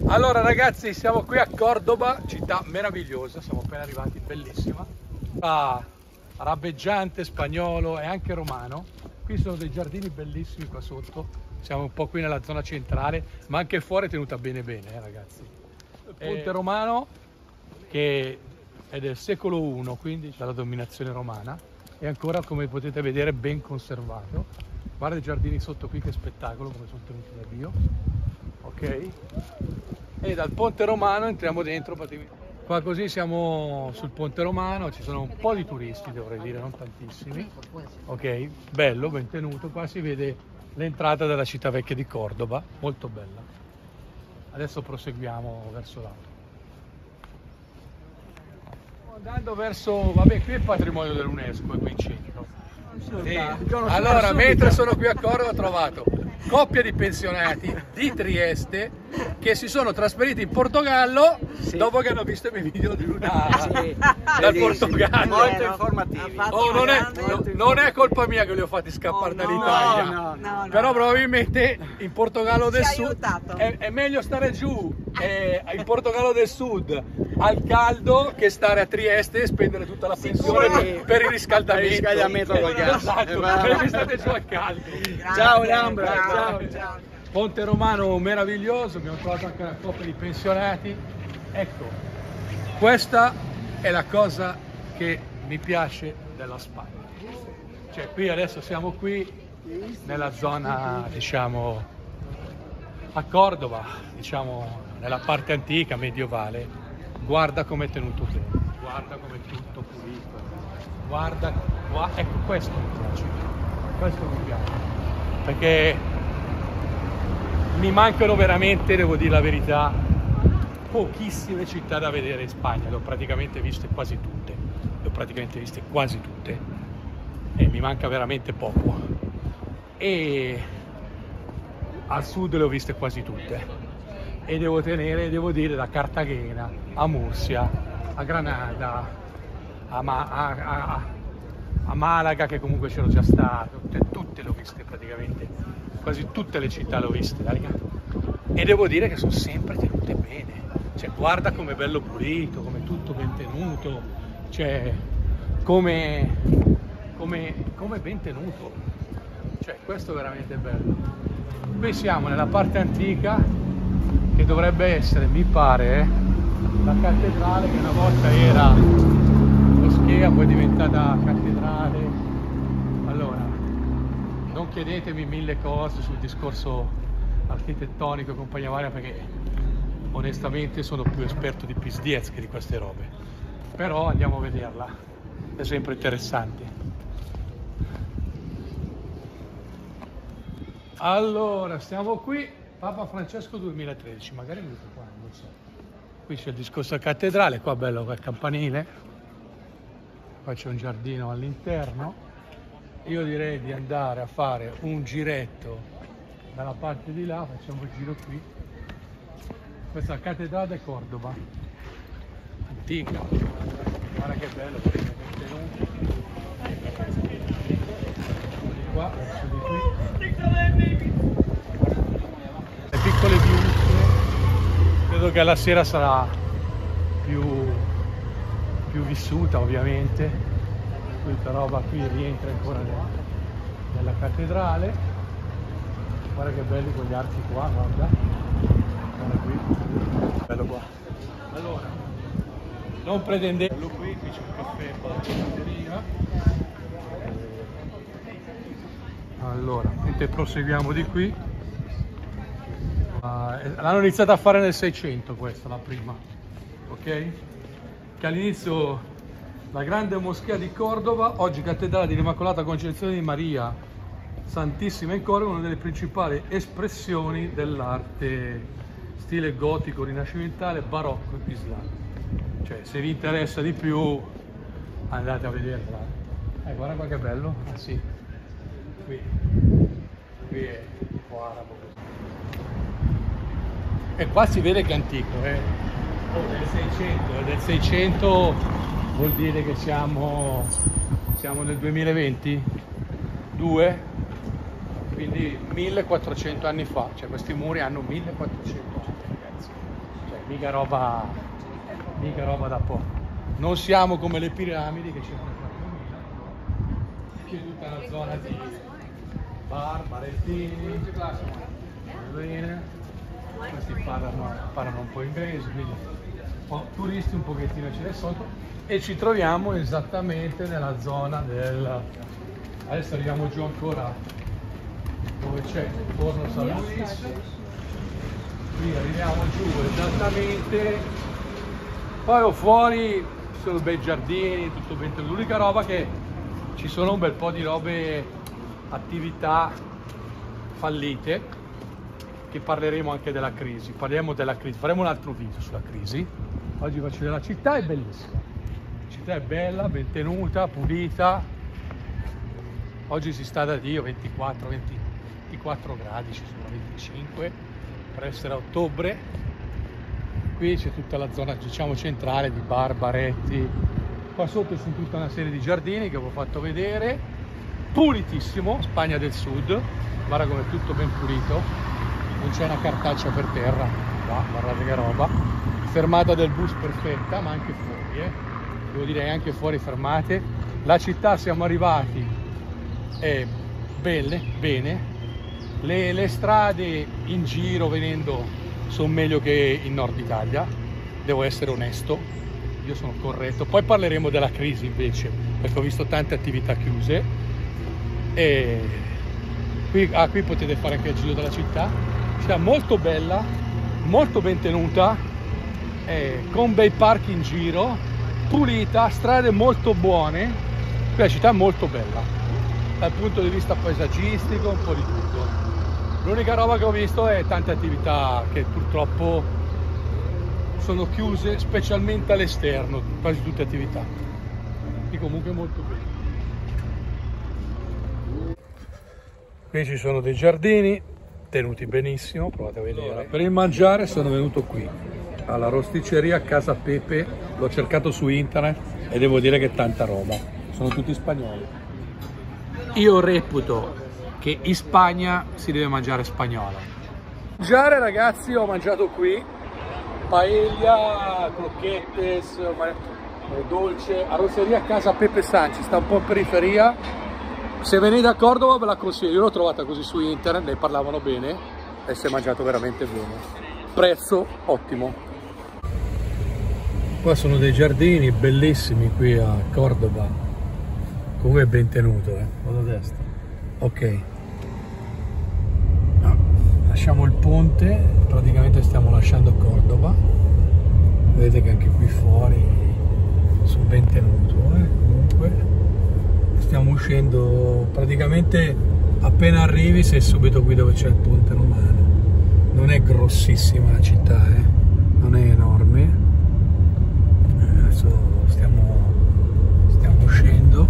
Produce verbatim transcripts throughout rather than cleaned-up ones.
Allora ragazzi, siamo qui a Cordoba, città meravigliosa, siamo appena arrivati, bellissima, ah, arabeggiante, spagnolo e anche romano. Qui sono dei giardini bellissimi qua sotto, siamo un po' qui nella zona centrale, ma anche fuori è tenuta bene bene eh, ragazzi. Il ponte romano che è del secolo primo, quindi dalla dominazione romana, e ancora, come potete vedere, ben conservato. Guarda i giardini sotto qui, che spettacolo, come sono tenuti da Dio. Ok? E dal ponte romano entriamo dentro, qua così siamo sul ponte romano, ci sono un po' di turisti, dovrei dire, non tantissimi. Ok, bello, ben tenuto, qua si vede l'entrata della città vecchia di Cordoba, molto bella. Adesso proseguiamo verso l'alto. Andando verso, vabbè, qui è il patrimonio dell'UNESCO, è qui in centro. Sì. Allora, mentre sono qui a Cordoba ho trovato coppia di pensionati di Trieste che si sono trasferiti in Portogallo, sì, dopo che hanno visto i miei video di Luna, sì, dal Portogallo. Molto informativi. Oh, non, è, no, non è colpa mia che li ho fatti scappare oh, dall'Italia, no, no, no, no, però probabilmente in Portogallo del Sud è, è meglio stare giù eh, in Portogallo del Sud al caldo che stare a Trieste e spendere tutta la pensione per, per il riscaldamento. Il riscaldamento col gas. Esatto, perché state giù al caldo. Ciao Lambra, ciao, ciao. Ponte romano meraviglioso, abbiamo trovato anche una coppia di pensionati. Ecco, questa è la cosa che mi piace della Spagna. Cioè, qui adesso siamo qui nella zona, diciamo, a Cordoba, diciamo nella parte antica, medievale. Guarda com'è tenuto bene, guarda com'è tutto pulito, guarda, guarda, ecco questo mi piace, questo mi piace, perché mi mancano veramente, devo dire la verità, pochissime città da vedere in Spagna, le ho praticamente viste quasi tutte, le ho praticamente viste quasi tutte e mi manca veramente poco, e al sud le ho viste quasi tutte. E devo tenere, devo dire, da Cartagena a Murcia, a Granada, a, Ma a, a, a Malaga, che comunque c'ero già stato, tutte, tutte le ho viste praticamente, quasi tutte le città le ho viste, raga. E devo dire che sono sempre tenute bene, cioè guarda com'è bello pulito, com'è tutto ben tenuto, cioè come, come, come ben tenuto, cioè questo è veramente bello. Qui siamo nella parte antica, che dovrebbe essere, mi pare, eh, la cattedrale che una volta era moschea, poi è diventata cattedrale. Allora, non chiedetemi mille cose sul discorso architettonico e compagnia varia, perché onestamente sono più esperto di Pisdiez che di queste robe, però andiamo a vederla, è sempre interessante. Allora, stiamo qui. Papa Francesco duemilatredici, magari è venuto qua, non so. Qui c'è il discorso della cattedrale, qua bello quel campanile, qua c'è un giardino all'interno. Io direi di andare a fare un giretto dalla parte di là, facciamo il giro qui. Questa è la cattedrale di Cordoba, antica, guarda che bello, qui qua, verso di qui. Piccole viuzze, credo che alla sera sarà più, più vissuta ovviamente. Questa roba qui rientra ancora nella, nella cattedrale. Guarda che belli quegli archi qua, guarda, guarda qui, bello qua. Allora, non pretendete, bello qui, qui c'è un caffè, una allora, mentre proseguiamo di qui. Uh, l'hanno iniziata a fare nel seicento, questa la prima, ok? Che all'inizio la grande moschea di Cordoba, oggi cattedrale dell'Immacolata Concezione di Maria Santissima in Cordoba, una delle principali espressioni dell'arte stile gotico, rinascimentale, barocco e islamico. Cioè, se vi interessa di più andate a vederla. Eh, guarda qua che bello, ah sì, qui, qui è tipo arabo. E qua si vede che è antico, eh. Oh, del seicento, del seicento vuol dire che siamo, siamo nel duemilaventi, due, quindi millequattrocento anni fa, cioè questi muri hanno millequattrocento anni, ragazzi. mica roba, mica roba da poco. Non siamo come le piramidi che c'è c'è tutta la zona di bar, barettini, questi parlano, parlano un po' inglese, quindi un po' turisti un pochettino ce ne sono, e ci troviamo esattamente nella zona del... Adesso arriviamo giù ancora dove c'è il forno San Luis, qui arriviamo giù esattamente, poi fuori ci sono bei giardini, tutto ben tenuto. L'unica roba che ci sono un bel po' di robe, attività fallite, che parleremo anche della crisi, parliamo della crisi, faremo un altro video sulla crisi. Oggi faccio vedere la città, è bellissima, la città è bella, ben tenuta, pulita, oggi si sta da Dio, ventiquattro, venti, ventiquattro gradi, ci sono venticinque, per essere a ottobre. Qui c'è tutta la zona, diciamo, centrale di bar, baretti, qua sotto c'è tutta una serie di giardini che vi ho fatto vedere, pulitissimo, Spagna del Sud, guarda come è tutto ben pulito, non c'è una cartaccia per terra, qua, guardate che roba, fermata del bus perfetta, ma anche fuori, eh. Devo dire anche fuori fermate, la città siamo arrivati, è belle, bene, le, le strade in giro venendo sono meglio che in Nord Italia, devo essere onesto, io sono corretto. Poi parleremo della crisi invece, perché ho visto tante attività chiuse, e qui, ah, qui potete fare anche il giro della città, città molto bella, molto ben tenuta, eh, con bei parchi in giro, pulita, strade molto buone, qui la città è molto bella dal punto di vista paesaggistico, un po' di tutto. L'unica roba che ho visto è tante attività che purtroppo sono chiuse, specialmente all'esterno, quasi tutte attività. Qui comunque molto bene. Qui ci sono dei giardini tenuti benissimo, provate a vedere. Allora, per il mangiare sono venuto qui alla rosticceria Casa Pepe, l'ho cercato su internet e devo dire che è tanta roba, sono tutti spagnoli. Io reputo che in Spagna si deve mangiare spagnolo. Mangiare, ragazzi, ho mangiato qui paella, crocchettes, dolce, arrosseria Casa Pepe Sanchi, sta un po' in periferia. Se venite a Cordova ve la consiglio, io l'ho trovata così su internet, ne parlavano bene e si è mangiato veramente bene. Prezzo ottimo. Qua sono dei giardini bellissimi qui a Cordova, comunque è ben tenuto, eh? Vado a destra. Ok. Lasciamo il ponte, praticamente stiamo lasciando Cordova, vedete che anche qui fuori sono ben tenuto, eh? Comunque stiamo uscendo, praticamente appena arrivi sei subito qui dove c'è il ponte romano. Non è grossissima la città, eh? Non è enorme, adesso stiamo, stiamo uscendo,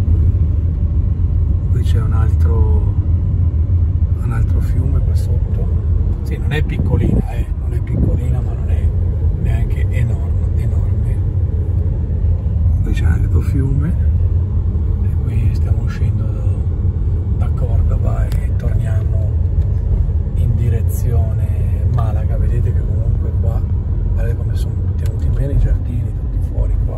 qui c'è un altro un altro fiume qua sotto, sì, non è piccolina, eh, non è piccolina, ma non è neanche enorme, enorme. Qui c'è un altro fiume e qui stiamo uscendo da, da Cordova e torniamo in direzione Malaga. Vedete che comunque qua, guardate come sono tenuti bene i giardini, tutti fuori qua.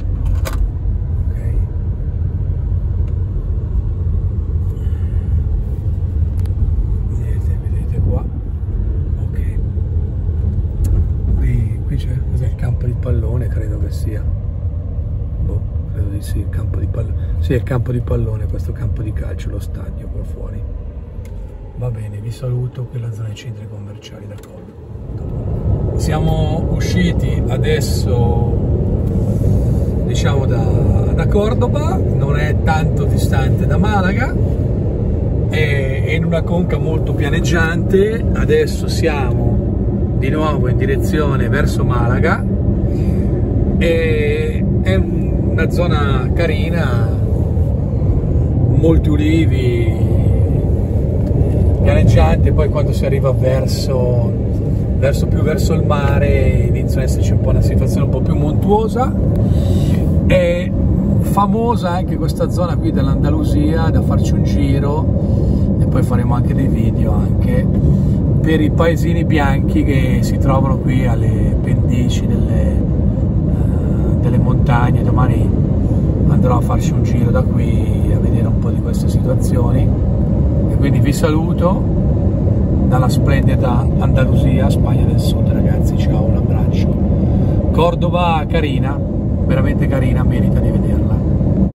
Pallone credo che sia, boh, credo di sì, il campo di pallone, sì, è il campo di pallone, questo campo di calcio, lo stadio qua fuori. Va bene, vi saluto, qui la zona dei centri commerciali da Cordova. Siamo usciti adesso, diciamo, da, da Cordova, non è tanto distante da Malaga, è, è in una conca molto pianeggiante. Adesso siamo di nuovo in direzione verso Malaga. E è una zona carina, molti ulivi, pianeggiante. Poi quando si arriva verso, verso più verso il mare inizia ad esserci un po' una situazione un po' più montuosa. È famosa anche questa zona qui dell'Andalusia, da farci un giro e poi faremo anche dei video anche per i paesini bianchi che si trovano qui alle pendici delle, uh, delle montagne. Domani andrò a farci un giro da qui a vedere un po' di queste situazioni, e quindi vi saluto dalla splendida Andalusia, Spagna del Sud, ragazzi. Ciao, un abbraccio. Cordova carina, veramente carina, merita di vederla.